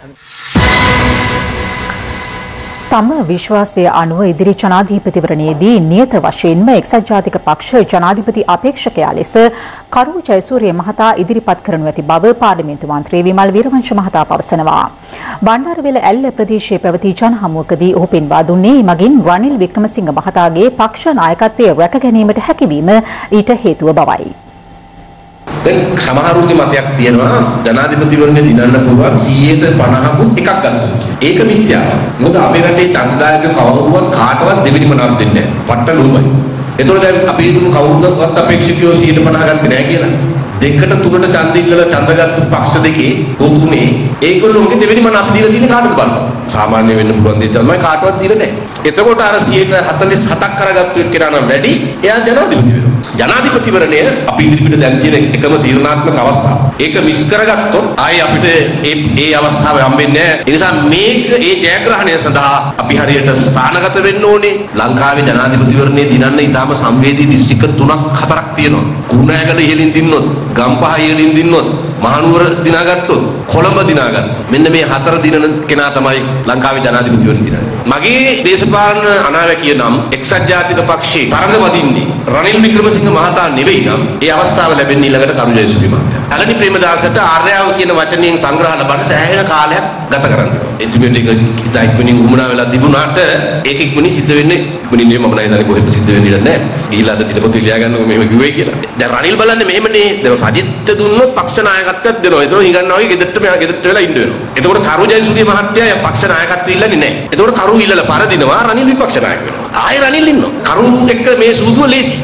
තම විශ්වාසය අනුව ඉදිරි ජනාධිපතිවරණයේදී නියත වශයෙන්ම එක්සත් ජාතික පක්ෂ ජනාධිපති අපේක්ෂකයා ලෙස කරු ජයසූරිය මහතා ඉදිරිපත් කරනු ඇති බව පාර්ලිමේන්තු මන්ත්‍රී විමල් වීරවංශ මහතා පවසනවා. බණ්ඩාරවැල ඇල්ල ප්‍රදේශයේ පැවති ජනහමුවකදී ඔහු පෙන්වා දුන්නේ මගින් රනිල් වික්‍රමසිංහ මහතාගේ පක්ෂ නායකත්වයේ රැක ගැනීමට හැකියවීම ඊට හේතුව බවයි. දැන් සමහරුන්ගේ මතයක් තියෙනවා ජනාධිපතිවරණය දිනන්න පුළුවන් 150කුත් එකක් ගන්න. ඒක මිත්‍යාවක්. මොකද අපේ රටේ ඡන්දදායක කවුරුවත් කාටවත් දෙවෙනි මනාවක් දෙන්නේ නැහැ. පට්ටලුමයි. ඒතකොට දැන් අපි හිතමු කවුරුවත් අපේක්ෂකයෝ 150 ගත්තේ නැහැ කියලා. දෙකට තුනට ඡන්ද ඉල්ලලා ඡන්දගත්තු පක්ෂ දෙකේ තුනේ ඒගොල්ලෝගේ දෙවෙනි මන අපි දීලා තියෙන කාටද බලන්න. සාමාන්‍ය වෙන්න පුළුවන් දේ තමයි කාටවත් දීලා නැහැ. එතකොට අර 147ක් කරගත්තු එක්කෙනා නම් වැඩි එයා ජනාධිපති වෙනවා. ජනාධිපතිවරණය අපි ඉදිරිපිට දැන් තියෙන එකම තීරණාත්මක අවස්ථාව. ඒක මිස් කරගත්තොත් ආයේ අපිට ඒ අවස්ථාව හම්බෙන්නේ නැහැ. ඒ නිසා මේක ඒ ජයග්‍රහණය සඳහා අපි හරියට ස්ථානගත වෙන්න ඕනේ. ලංකාවේ ජනාධිපතිවරණය දිනන්න ඉතාම සංවේදී දිස්ත්‍රික්ක 3ක් 4ක් තියෙනවා. කුරුණෑගල ඉහළින් දින්නොත්, ගම්පහ ඉහළින් දින්නොත්, මහනුවර දිනාගත්තොත්, කොළඹ දිනාගත්තොත් මෙන්න මේ 4 දිනන කෙනා තමයි ලංකාවේ ජනාධිපතිවරණය දිනන්නේ. මගේ දේශපාලන අනාවැකිය නම් එක්සත් ජාතික පක්ෂයේ තරඟ වදින්නේ රනිල් වික්‍රමසිංහ මහතා නෙවෙයි නම් ඒ අවස්ථාව ලැබෙන්නේ ඊළඟට කරු ජයසූරිය මහතා. අලනි ප්‍රේමදාසට ආර්යාව කියන වචනයෙන් සංග්‍රහ ලබන්න සෑහෙන කාලයක් ගත කරන්න වෙනවා. එච්චමෙට ඒක ඉක්මනින් උමුණා වෙලා තිබුණාට ඒක ඉක්මනින් සිද්ධ වෙන්නේ ඉක්මනින් නෙවෙයි මම නෑ කොහෙද සිද්ධ වෙන්නේ නැහැ. ඊළඟ දිනපොත ලියා ගන්නකො මෙහෙම කිව්වේ කියලා. දැන් රනිල් බලන්නේ මෙහෙමනේ. දැන් සජිත්ට දුන්නොත් පක්ෂ නායකත්වයක් දෙනවා. ඒතකොට හිඟන්නා වගේ ගෙදරට වෙලා ඉන්න වෙනවා. එතකොට කරු ජයසූරිය මහත්තයා පක්ෂ නායකත්වය ඉල්ලන්නේ නැහැ. එතකොට කරු ඉල්ලලා පරදිනවා රනිල් විපක්ෂ නායක වෙනවා. ආයෙ රනිල් ඉන්නවා. කරු එක්ක මේ සූදුව ලේසි.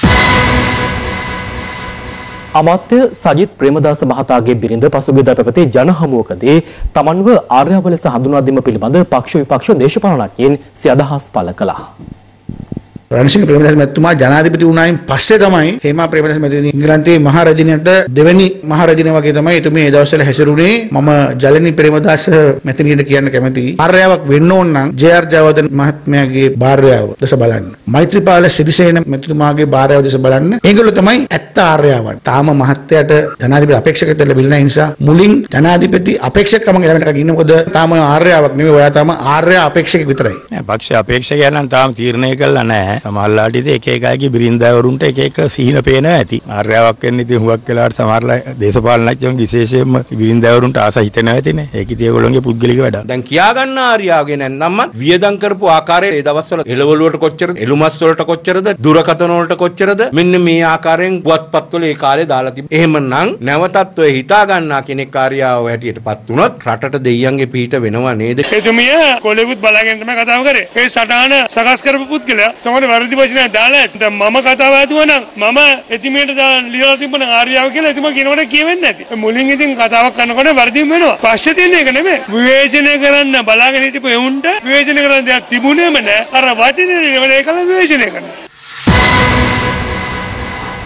අමාත්‍ය සජිත් ප්‍රේමදාස මහතාගේ බිරිඳ පසුගියදා පැවති ජනහමුවකදී තමන්ව ආර්යව ලෙස හඳුන්වා දීම පිළිබඳ පක්ෂ විපක්ෂ දේශපාලනඥයින් සිය අදහස් පළ කළා. රණසිංහ ප්‍රේමදාස මැතිතුමා ජනාධිපති වුණායින් පස්සේ තමයි හේමා ප්‍රේමදාස මැතිණිය ඉංග්‍රීසියේ මහරජිනට දෙවෙනි මහරජින වගේ තමයි එතුමිය ඒ දවස්වල හැසිරුණේ. මම ජලනි ප්‍රේමදාස මැතිණියට කියන්න කැමතියි. ආර්යාවක් වෙන්න ඕන නම් ජේ.ආර්. ජයවර්ධන මහත්මයාගේ භාර්යාව දැස බලන්න. මෛත්‍රීපාල සිරිසේන මැතිතුමාගේ භාර්යාව දැස බලන්න. ඒගොල්ලෝ තමයි ඇත්ත ආර්යාවන්. තාම මහත්යට ජනාධිපති අපේක්ෂකත්වයට ලැබිලා නැහැ නිසා මුලින් ජනාධිපති අපේක්ෂකකම ගැලවෙන්න එකක් ඉන්න. මොකද තාම ආර්යාවක් නෙමෙයි. ඔයා තාම ආර්ය අපේක්ෂකෙක් විතරයි. පක්ෂ අපේක්ෂකයන් නම් තාම තීරණය කළා නැහැ. සමහරලාට ඉතින් එක එක අයගේ බිරින්දවරුන්ට එක එක සිහින පේනවා ඇති. ආර්යාවක් වෙන්න ඉතින් හුඟක් වෙලාවට සමහරලා දේශපාලනඥයන් විශේෂයෙන්ම බිරින්දවරුන්ට ආස හිතෙනවා ඇතිනේ. ඒක ඉතින් ඒගොල්ලෝගේ පුද්ගලික වැඩක්. දැන් කියා ගන්න ආර්යාවගේ නැත්නම්මත් වියදම් කරපු ආකාරය ඒ දවස්වල එළවලු වලට කොච්චරද, එළුමස් වලට කොච්චරද, දුරකථන වලට කොච්චරද මෙන්න මේ ආකාරයෙන් පුවත්පත්වල ඒ කාලේ දාලා තිබ්බා. එහෙමනම් නැවතත් ඔය හිතා ගන්නා කෙනෙක් ආර්යාව හැටියටපත් වුණොත් රටට දෙයියන්ගේ පිහිට වෙනවා නේද? එතුමිය කොලෙකුත් බලාගෙන තමයි කතාව කරේ. ඒ සටහන සකස් කරපු පුද්ගලයා සමහර වැරදි වචන දාලා දැන් මම කතාව හදුවා නම් මම එතුමියට ලියලා තිබුණ ආර්යාව කියලා එතුමා කියනකොට කියවෙන්නේ නැති. මුලින් ඉතින් කතාවක් කරනකොට වැරදිම වෙනවා. පස්සේ තියෙන එක නෙමෙයි. විවේචනය කරන්න බලාගෙන හිටපු එවුන්ට විවේචනය කරන්න දෙයක් තිබුණේම නැහැ. අර වචනේ නෙමෙයි ඒකල විවේචනය කරනවා.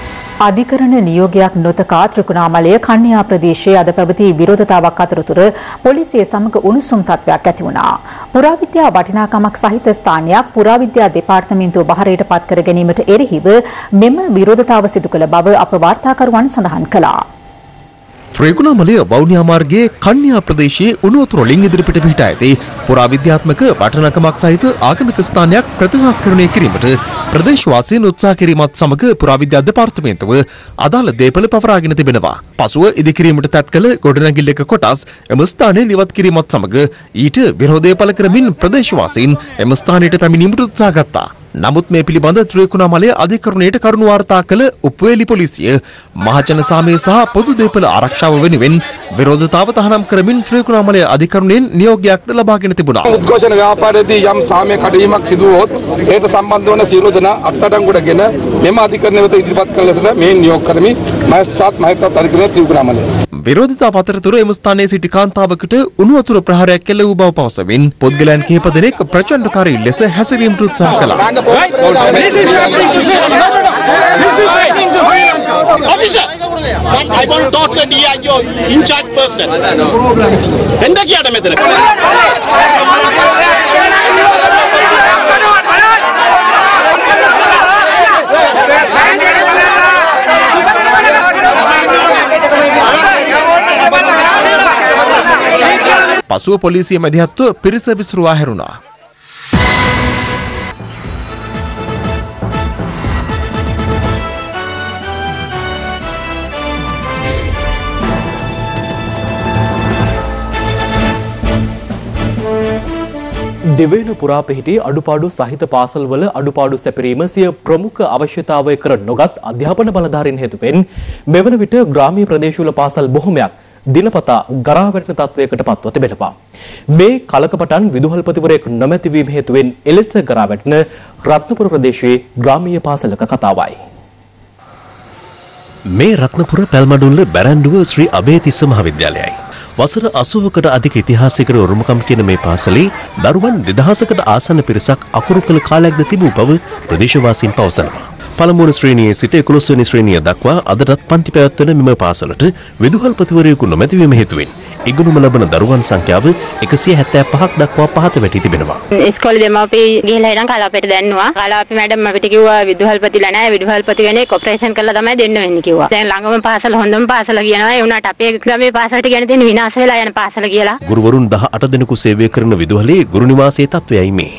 අධිකරණ නියෝගයක් නොතකා ත්‍රිකුණාමලය කන්‍යා ප්‍රදේශයේ අද පැවති විරෝධතාවක් අතරතුර පොලිසිය සමග උණුසුම් තත්ත්වයක් ඇති වුණා. පුරාවිද්‍යා වටිනාකමක් සහිත ස්ථානයක් පුරාවිද්‍යා දෙපාර්තමේන්තුව බහරයට පත් කර ගැනීමට එරෙහිව මෙම විරෝධතාව සිදු කළ බව අප වාර්තාකරුවන් සඳහන් කළා. ත්‍රිකුණාමලය වවුනියා මාර්ගයේ කන්‍යා ප්‍රදේශයේ උණු වතුර වලින් ඉදිරිපිට පිහිටා ඇති පුරාවිද්‍යාත්මක වටිනාකමක් සහිත ආගමික ස්ථානයක් ප්‍රතිසංස්කරණය කිරීමට ප්‍රදේශවාසීන් උත්සාහ කිරීමත් සමග පුරාවිද්‍යා දෙපාර්තමේන්තුව අදාළ දේපළ පවරාගෙන තිබෙනවා. පසුව ඉදිකිරීමට තැත් කළ ගොඩනැගිල්ලක කොටස් එම ස්ථානයේ නිවත් කිරීමත් සමග ඊට විරෝධය පළ කරමින් ප්‍රදේශවාසීන් එම ස්ථානයට පැමිණීමට උත්සාහ ගත්තා. නමුත් මේ පිළිබඳ ත්‍රිකුණාමලය අධිකරණයට කරුණු වාර්තා කළ උප්වේලි පොලිසිය මහජන සාමය සහ පොදු දේපළ ආරක්ෂාව වෙනුවෙන් විරෝධතාව තහනම් කරමින් ත්‍රිකුණාමලය අධිකරණයෙන් නියෝගයක්ද ලබාගෙන තිබුණා. උද්ඝෝෂණ ව්‍යාපාරයේදී යම් සාමය කඩවීමක් සිදු වුවොත් ඒට සම්බන්ධ වන සියලු දෙනා අත්අඩංගුවටගෙන මෙම අධිකරණය වෙත ඉදිරිපත් කළ ලෙසට මේ නියෝග කරමි මහේස්ත්‍රාත් අධිකරණය ත්‍රිකුණාමලය. විරෝධතාව අතරතුර එම ස්ථානයේ සිටි කාන්තාවකට උණු වතුර ප්‍රහාරයක් එල්ල වූ බව පවසමින් පුද්ගලයන් කිහිප දෙනෙක් ප්‍රචණ්ඩකාරී ලෙස හැසිරීමට උත්සාහ කළා. Officer, I want to talk to the DIO in charge person. Enda kiyada metana. පසුව පොලිසිය මැදිහත්ව පිරිස විසිරුවා හැරුණා. දිවයින පුරා පිහිටි අඩුපාඩු සහිත පාසල්වල අඩුපාඩු සැපරීම සිය ප්‍රමුඛ අවශ්‍යතාවය කර නොගත් අධ්‍යාපන බලධාරීන් හේතුවෙන් මෙවන විට ග්‍රාමීය ප්‍රදේශවල පාසල් බොහොමයක් දිනපතා ගරා වැටෙන තත්වයකට පත්ව තිබෙනවා. මේ කලකපටන් විදුහල්පතිවරයෙක් නොමැති වීම හේතුවෙන් එලෙස ගරා වැටෙන රත්නපුර ප්‍රදේශයේ ග්‍රාමීය පාසලක කතාවයි. මේ රත්නපුර පැල්මඩුල්ල බැරැන්ඩුව ශ්‍රී අබේතිස්ස මහාවිද්‍යාලයයි. වසර 80කට අධික ඉතිහාසයකට උරුමකම් කියන මේ පාසලේ දරුවන් 2000කට ආසන්න පිරිසක් අකුරු කළ කාලයක්ද තිබූ බව ප්‍රදේශවාසීන් පවසනවා. පළමුවන ශ්‍රේණියේ සිට 11 වෙනි ශ්‍රේණිය දක්වා අදටත් පන්ති පැවැත්වෙන මෙම පාසලට විදුහල්පතිවරයෙකු නොමැතිවීම හේතුවෙන් ඉගෙනුම ලබන දරුවන් සංඛ්‍යාව 175ක් දක්වා පහත වැටී තිබෙනවා. ඉස්කෝලේ දෙමාපිය ගිහලා ඉඳන් කලාපයට දැන්නුවා. කලාපි මැඩම් අපිට කිව්වා විදුහල්පතිලා නැහැ. විදුහල්පති කෙනෙක් ඔපරේෂන් කරලා තමයි දෙන්න වෙන්නේ කිව්වා. දැන් ළඟම පාසල හොඳම පාසල කියනවා. ඒ වුණාට අපේ ගමේ පාසලට ගැන තියෙන විනාශ වෙලා යන පාසල කියලා. ගුරුවරුන් 18 දෙනෙකු සේවය කරන විදුහලේ ගුරු නිවාසයේ තත්වයයි මේ.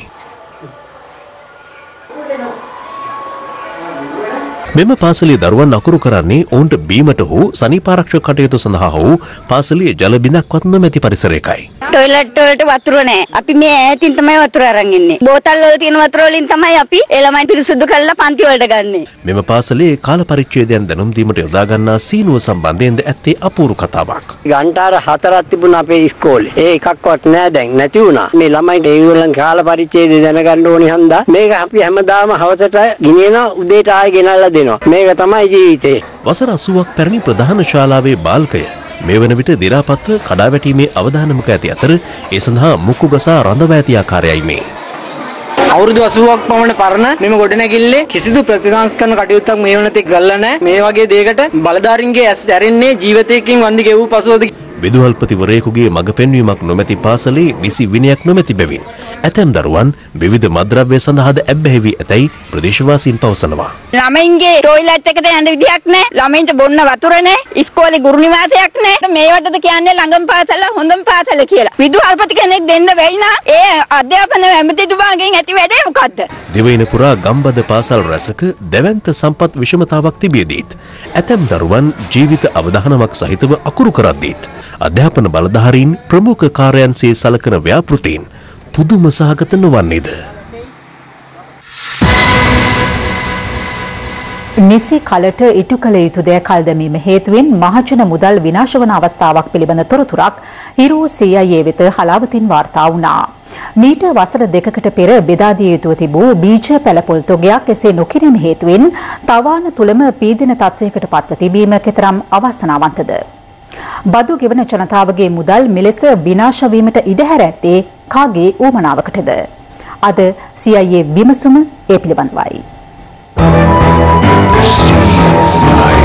මෙම පාසලේ දරුවන් අකුරු කරන්නේ ඔවුන්ට බීමට හෝ සනීපාරක්ෂක කටයුතු සඳහා හෝ පාසලේ ජල බිඳක්වත් නොමැති පරිසරයකයි. ටොයිලට් වලට වතුර නැහැ. අපි මේ ඈතින් තමයි වතුර අරන් ඉන්නේ. බෝතල් වල තියෙන වතුර වලින් තමයි අපි ඒ ළමයි පිරිසුදු කරලා පන්ති වලට ගන්නෙ. මෙම පාසලේ කාල පරිච්ඡේදයන් දැනුම් දීමට යොදා ගන්නා සීනුව සම්බන්ධයෙන්ද ඇත්තේ අපූර්ව කතාවක්. ගන්ටාර 4ක් තිබුණා අපේ ඉස්කෝලේ. ඒ එකක්වත් නැහැ දැන් නැති වුණා. මේ ළමයිට ඒගොල්ලන් කාල පරිච්ඡේදය දැනගන්න ඕනි හන්දා මේක අපි හැමදාම හවසට ගෙනියන උදේට ආයෙ ගෙනල්ලා දෙනවා. මේක තමයි ජීවිතේ. වසර 80ක් පැරණි ප්‍රධාන ශාලාවේ බාල්කය මේ වන විට දි รา පත්ව කඩාවැටීමේ අවදානමක ඇති අතර ඒ සඳහා මුක්කු ගසා රඳවා ඇති ආකාරයයි මේ. අවුරුදු 80ක් පමණ පරණ මෙම ගොඩනැගිල්ලේ කිසිදු ප්‍රතිසංස්කරණ කටයුත්තක් මේ වනතෙක් ගල්ලා නැහැ. මේ වගේ දෙයකට බලධාරීන්ගේ ඇස් ඇරෙන්නේ ජීවිතයකින් වන්දි ගෙවූ පසුවද. විදුහල්පතිවරයෙකුගේ මඟ පෙන්වීමක් නොමැති පාසලේ නිසි විනයක් නොමැති බැවින් ඇතැම් දරුවන් විවිධ මද්‍රව්‍ය සඳහාද ඇබ්බැහි වී ඇතැයි ප්‍රදේශවාසීන් පවසනවා. ළමයින්ගේ ටොයිලට් එකට යන්න විදියක් නැහැ. ළමයින්ට බොන්න වතුර නැහැ. ඉස්කෝලේ ගුරු නිවාසයක් නැහැ. මේවටද කියන්නේ ළඟම පාසල හොඳම පාසල කියලා. විදුහල්පති කෙනෙක් දෙන්න වෙයි නම් ඒ අධ්‍යාපන ඇමතිතුමාගෙන් ඇති වැඩේ මොකද්ද? දිවයින පුරා ගම්බද පාසල් රැසක දැවැන්ත සම්පත් විෂමතාවක් තිබියදීත් ඇතැම් දරුවන් ජීවිත අවදානමක් සහිතව අකුරු කරද්දීත් අධ්‍යාපන බලධාරීන් ප්‍රමුඛ කාර්යයන්සේ සලකන ව්‍යාපෘතීන් පුදුම සහගත නොවන්නේද? නිසි කලට ඉටු කළ යුතු දෑ කල් දැමීම හේතුවෙන් මහජන මුදල් විනාශ වන අවස්ථාවක් පිළිබඳ තොරතුරක් හිරු CIA වෙත හලාවතින් වාර්තා වුණා. මීට වසර දෙකකට පෙර බෙදා දිය යුතුව තිබූ බීජ පැලපොල් තොගයක් එසේ නොකිරීම හේතුවෙන් තවාන තුලම පීඩන තත්වයකට පත්ව තිබීම කෙතරම් අවාසනාවන්තද? බදු ගෙවන ජනතාවගේ මුදල් මෙලෙස විනාශ වීමට ඉඩ හැර ඇත්තේ කාගේ ඌමනාවකටද? අද CIA විමසුම ඒ පිළිබඳවයි.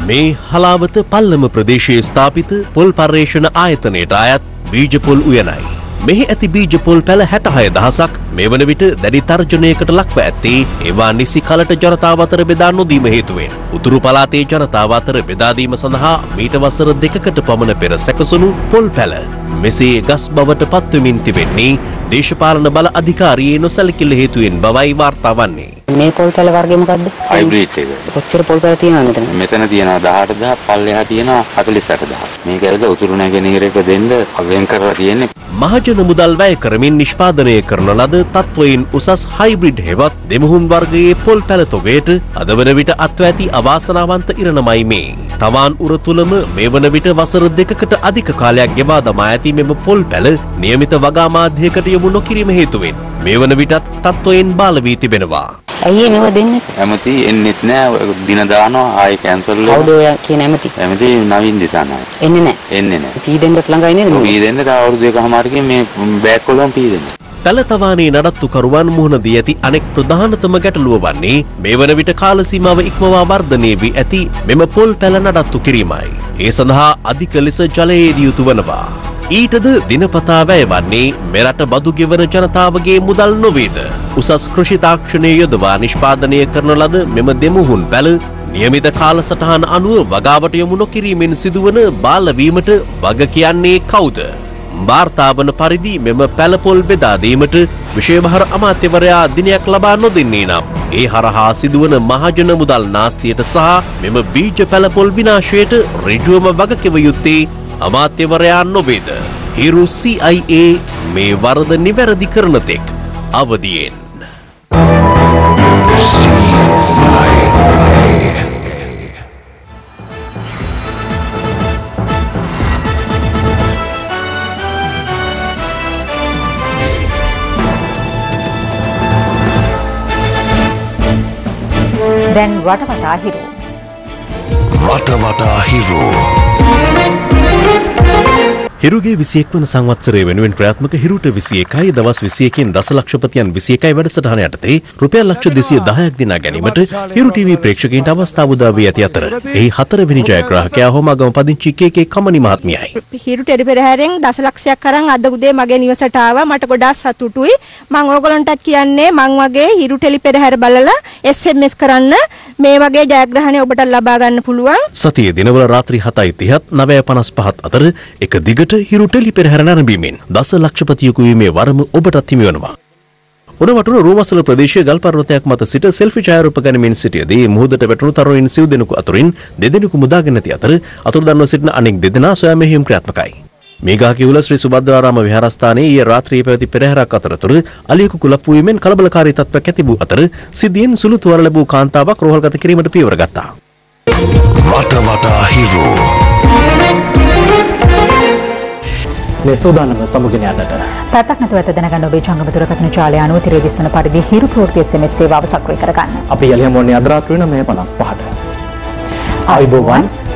මේ හලාවත පල්ලම ප්‍රදේශයේ ස්ථාපිත පොල් පර්යේෂණ ආයතනයට අයත් බීජ පොල් උයනයි. මෙහි ඇති බීජ පොල් පැල 66000ක් මේ වන විට දැඩි තර්ජනයකට ලක්ව ඇත්තේ ඒවා නිසි කලට ජනතාව අතර බෙදා නොදීම හේතුවෙන්. උතුරු පළාතේ ජනතාව අතර බෙදා දීම සඳහා මීට වසර 2කට පමණ පෙර සැකසුණු පොල් පැල මෙසේ ගස් බවට පත්වෙමින් තිබෙන්නේ දේශපාලන බල අධිකාරියේ නොසැලකිල්ල හේතුවෙන් බවයි වාර්තා වන්නේ. මේ පොල් පැල වර්ගය මොකද්ද? හයිබ්‍රිඩ් එක. කොච්චර පොල් පැල තියෙනවද මෙතන? මෙතන තියෙනවා 18000, පල්ලෙහා තියෙනවා 48000. මේක ඇවිල්ලා උතුරු නැගෙනහිරක දෙන්න වෙන් කරලා තියෙන්නේ. මහජන මුදල් වැය කරමින් නිෂ්පාදනය කරන ලද තත්වයෙන් උසස් හයිබ්‍රිඩ් හෙවත් දෙමුහුන් වර්ගයේ පොල් පැල තොගයට අද වන විට අත්ව ඇති අවාසනාවන්ත ඉරණමයි මේ. තවාන් උර තුලම මේ වන විට වසර 2කට අධික කාලයක් ගෙවා දමා ඇති මෙම පොල් පැල නියමිත වගා මාධ්‍යයකට යොමු නොකිරීම හේතුවෙන් මේ වන විටත් තත්වයෙන් බාල වී තිබෙනවා. ඇයි මේව දෙන්නේ? ඇමති එන්නෙත් නෑ, දින දානවා ආයෙ කැන්සල් වෙනවා. කවුද ඔය කියන ඇමති? ඇමති නවීන් දිසානායි. එන්නේ නෑ. එන්නේ නෑ. පීදෙන්නත් ළඟයි නේද? පීදෙන්න තව අවුරුදු එකමාරකින් මේ බෑග් වලම පීදෙන්න. පැල තවානේ නඩත්තුකරුවන් මුහුණ දී ඇති අනෙක් ප්‍රධානතම ගැටලුව වන්නේ මේ වන විට කාල සීමාව ඉක්මවා වර්ධනය වී ඇති මෙම පොල් පැල නඩත්තු කිරීමයි. ඒ සඳහා අධික ලෙස ජලයේදී යුතු වනවා. ඊටද දිනපතා වැය වන්නේ මෙරට බදු ගෙවන ජනතාවගේ මුදල් නොවේද. උසස් කෘෂි තාක්ෂණය යොදවා නිෂ්පාදනය කරන ලද මෙම දෙමුහුන් පැල නියමිත කාලසටහන අනුව වගාවට යොමු නොකිරීමෙන් සිදුවන බාලවීමට වග කියන්නේ කවුද? වාර්තාවන පරිදි මෙම පැලපොල් බෙදා දීමට විශේෂභාර අමාත්‍යවරයා දිනයක් ලබා නොදෙන්නේ නම් ඒ හරහා සිදුවන මහජන මුදල් නාස්තියට සහ මෙම බීජ පැලපොල් විනාශයට ඍජුවම වගකිව යුත්තේ අමාත්‍යවරයා නොවේද? හිරු CIA මේ වරද නිවැරදි කරන තෙක් අවදියෙන්. දැන් රටවටා හිරු. රටවටා හිරු. හිරුගේ 21 වන සංවත්සරය වෙනුවෙන් ක්‍රියාත්මක හිරුට 21යි දවස් 21කින් දසලක්ෂපතියන් 21යි වැඩසටහන යටතේ රුපියල් ලක්ෂ 210ක් දිනා ගැනීමට හිරු ටීවී ප්‍රේක්ෂකයන්ට අවස්ථාව උදා වී ඇති අතර එහි 4 වෙනි ජයග්‍රාහකයා හොමාගම පදිංචි කේ කමනි මහත්මියයි. හිරු ටෙලි පෙරහැරෙන් දසලක්ෂයක් අරන් අද උදේ මගේ නිවසට ආවා. මට ගොඩාක් සතුටුයි. මම ඕගොල්ලන්ටත් කියන්නේ මං වගේ හිරු ටෙලි පෙරහැර බලලා SMS කරන්න මේ වගේ ජයග්‍රහණය ඔබට ලබා ගන්න පුළුවන්. සතියේ දිනවල රාත්‍රී 7:30 9:55 අතර එක දිගට හිරු ටෙලි පෙරහැර නැරඹීමෙන් දස ලක්ෂපතියෙකු වීමේ වරම ඔබටත් හිමි වෙනවා. උඩවටුන රූමසල ප්‍රදේශයේ ගල් පර්වතයක් මත සිට සෙල්ෆි ඡායාරූප ගනිමින් සිටියදී මුහුදට වැටුණු තරුණයින් සිව් දෙනෙකු අතරින් දෙදෙනෙකු මුදාගෙන ඇති අතර අතුරුදන්ව සිටින අනෙක් දෙදෙනා සොයා මෙහෙයුම් ක්‍රියාත්මකයි. මේඝාකිවුල ශ්‍රී සුබද්‍රාරාම විහාරස්ථානයේ ඊයේ රාත්‍රියේ පැවති පෙරහැරක් අතරතුර අලියෙකු කුලප් වීමෙන් කලබලකාරී තත්ත්වයක් ඇති වූ අතර සිද්ධියෙන් සුළු තුවාල ලැබූ කාන්තාවක් රෝහල්ගත කිරීමට පියවර ගත්තා. රටවටා හිරු මේ සූදානම සමුගෙන යන්නට පැත්තක් නැතුව ඇත දැනගන්න ඔබේ ජංගම දුරකථන ජාලය අනුව තිරේ දිස්වන පරිදි හිරු ප්‍රවෘත්ති SMS සේවාව සක්‍රිය කරගන්න. අපි යලියම් වන්නේ අද රාත්‍රී 9:55ට. ආයුබෝවන්